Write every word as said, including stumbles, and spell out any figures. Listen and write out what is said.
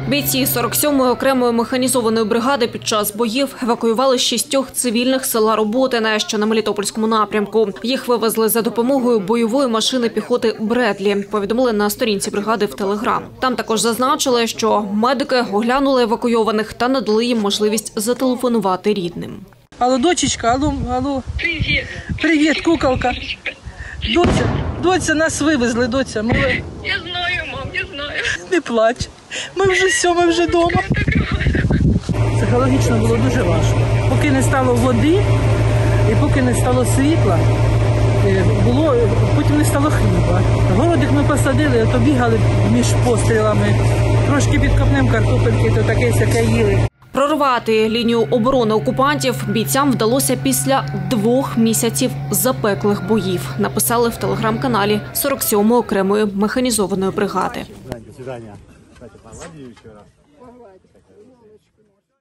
Бійці сорок сьомої окремої механізованої бригади під час боїв евакуювали шістьох цивільних з села Роботине, що на Мелітопольському напрямку. Їх вивезли за допомогою бойової машини піхоти «Бредлі», повідомили на сторінці бригади в Телеграм. Там також зазначили, що медики оглянули евакуйованих та надали їм можливість зателефонувати рідним. Алло, дочечка, алло, алло. Привіт. Привіт, куколка. Доця, доця, нас вивезли, доця. Ми... Я знаю, мам, я знаю. Не плач. Ми вже все, ми вже вдома. Психологічно було дуже важко. Поки не стало води і поки не стало світла, було, потім не стало хліба. Городик ми посадили, то бігали між пострілами. Трошки під копнем картопельки, то таке-сяке їли. Прорвати лінію оборони окупантів бійцям вдалося після двох місяців запеклих боїв, написали в телеграм-каналі сорок сьомої окремої механізованої бригади.